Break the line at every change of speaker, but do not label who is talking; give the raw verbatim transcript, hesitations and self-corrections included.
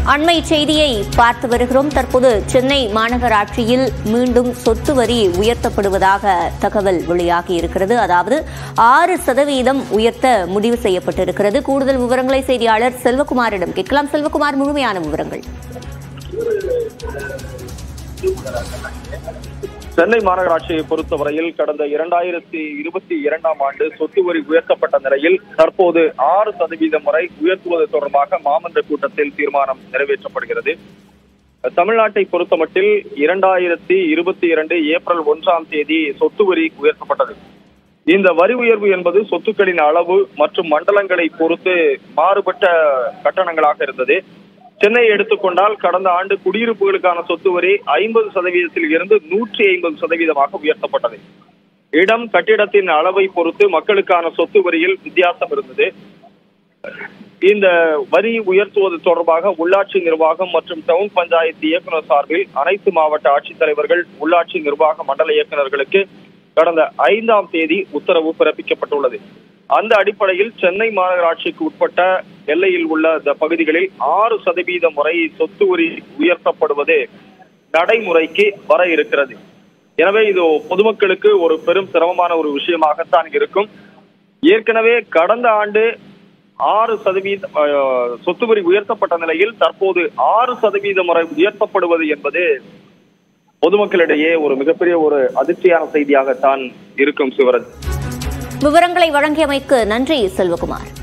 அண்மை செய்தியை பார்த்து வருகிறோம். தற்போது சென்னை மாநகராட்சியில் மீண்டும் சொத்து வரி உயர்த்தப்படுவதாக தகவல் வெளியாகி இருக்கிறது. அதாவது ஆறு சதவீதம் உயர்த்த முடிவு செய்யப்பட்டிருக்கிறது. கூடுதல் விவரங்களை செய்தியாளர் செல்வகுமாரிடம் கேட்கலாம். செல்வகுமார், முழுமையான விவரங்கள்.
சென்னை மாநகராட்சியை பொறுத்தவரையில் கடந்த இரண்டாயிரத்தி இருபத்தி இரண்டாம் ஆண்டு சொத்து வரி உயர்த்தப்பட்ட நிலையில் தற்போது ஆறு சதவீதம் வரை உயர்த்துவது தொடர்பாக மாமன்ற கூட்டத்தில் தீர்மானம் நிறைவேற்றப்படுகிறது. தமிழ்நாட்டை பொறுத்தமட்டில் இரண்டாயிரத்தி இருபத்தி இரண்டு ஏப்ரல் ஒன்றாம் தேதி சொத்து வரி உயர்த்தப்பட்டது. இந்த வரி உயர்வு என்பது சொத்துக்களின் அளவு மற்றும் மண்டலங்களை பொறுத்து மாறுபட்ட கட்டணங்களாக இருந்தது. சென்னையை எடுத்துக்கொண்டால் கடந்த ஆண்டு குடியிருப்புகளுக்கான சொத்து வரி ஐம்பது சதவீதத்தில் இருந்து நூற்றி ஐம்பது சதவீதமாக உயர்த்தப்பட்டது. இடம் கட்டிடத்தின் அளவை பொறுத்து மக்களுக்கான சொத்து வரியில் வித்தியாசம் இருந்தது. இந்த வரி உயர்த்துவது தொடர்பாக உள்ளாட்சி நிர்வாகம் மற்றும் டவுன் பஞ்சாயத்து இயக்குநர் சார்பில் அனைத்து மாவட்ட ஆட்சித்தலைவர்கள், உள்ளாட்சி நிர்வாக மண்டல இயக்குநர்களுக்கு கடந்த ஐந்தாம் தேதி உத்தரவு பிறப்பிக்கப்பட்டுள்ளது. அந்த அடிப்படையில் சென்னை மாநகராட்சிக்கு உட்பட்ட எல்லையில் உள்ள இந்த பகுதிகளில் ஆறு சதவீதம் வரை சொத்து வரி உயர்த்தப்படுவது நடைமுறைக்கு வர இருக்கிறது. எனவே இது பொதுமக்களுக்கு ஒரு பெரும் சிரமமான ஒரு விஷயமாகத்தான் இருக்கும். ஏற்கனவே கடந்த ஆண்டு ஆறு சதவீத சொத்து வரி உயர்த்தப்பட்ட நிலையில் தற்போது ஆறு சதவீதம் வரை உயர்த்தப்படுவது என்பது பொதுமக்களிடையே ஒரு மிகப்பெரிய ஒரு அதிர்ச்சியான செய்தியாகத்தான் இருக்கும். சிவராஜ்,
விவரங்களை வழங்கியமைக்கு நன்றி செல்வகுமார்.